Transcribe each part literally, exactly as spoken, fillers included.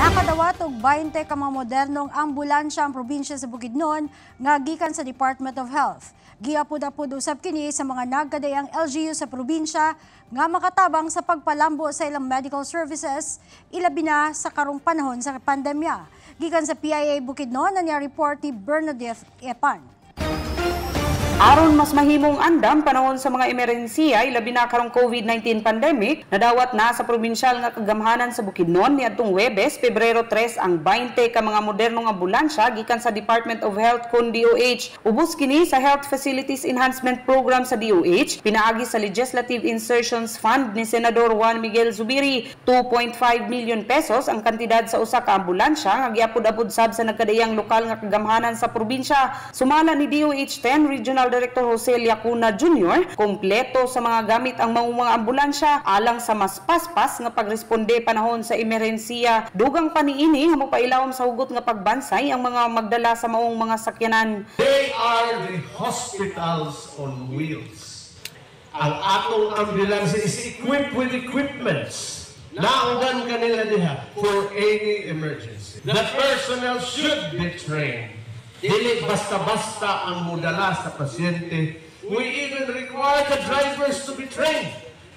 Nakadawat og twenty ka mga modernong ambulansya ang probinsya sa Bukidnon nga gikan sa Department of Health. Giapud-apud usab kini sa mga nagkadayang L G U sa probinsya nga makatabang sa pagpalambo sa ilang medical services, ilabi na sa karong panahon sa pandemya. Gikan sa P I A Bukidnon, nanya report ni Bernadette Epan. Aron mas mahimong andam panahon sa mga emerhensiya ilabi na karong COVID nineteen pandemic, nadawat na sa probinsyal nga kagamhanan sa Bukidnon niadtong Huwebes, Pebrero tres ang twenty ka mga modernong ambulansya gikan sa Department of Health kun D O H. Ubos kini sa Health Facilities Enhancement Program sa D O H, pinaagi sa Legislative Insertions Fund ni Senador Juan Miguel Zubiri. two point five million pesos ang kantidad sa usa ka ambulansya nga giapud-apud sab sa nagkadayang lokal nga kagamhanan sa probinsya. Sumala ni D O H ten Regional Director Jose Liacuna Junior, kompleto sa mga gamit ang maong mga ambulansya alang sa mas paspas nga pagresponde panahon sa emerhensiya. Dugang paniini nga mopailawom sa hugot nga pagbansay ang mga magdala sa maong mga sakyanan. They are the hospitals on wheels. Ang atong ambulance is equipped with equipments. Naugan kanila diha for any emergency. The personnel should be trained. Dili basta-basta ang mudala sa pasyente. We even require the drivers to be trained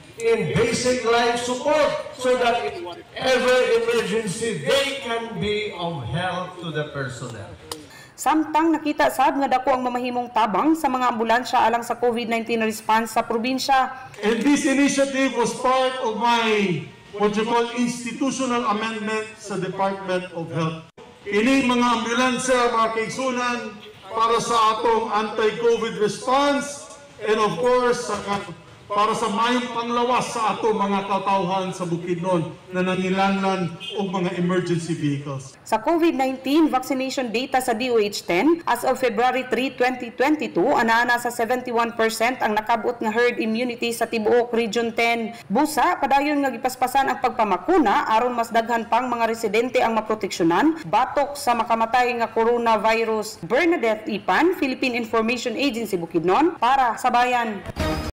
in basic life support so that in whatever emergency they can be of help to the personnel. Samtang nakita sab nga dako ang mamahimong tabang sa mga ambulansya alang sa COVID nineteen response sa probinsya. And this initiative was part of my what you call institutional amendment sa Department of Health. Ini mga ambulansya, mga kaigsunan para sa atong anti-COVID response and of course para sa mayong panglawas sa atong mga katawhan sa Bukidnon na nangilanlan og mga emergency vehicles. Sa COVID nineteen vaccination data sa D O H ten, as of February three, twenty twenty-two, anana sa seventy-one percent ang nakabot nga herd immunity sa tibuok Region ten. Busa, padayon nga gipaspasan ang pagpamakuna aron mas daghan pang mga residente ang maproteksyonan batok sa makamatay nga coronavirus. Bernadette Epan, Philippine Information Agency Bukidnon, para sa Bayan.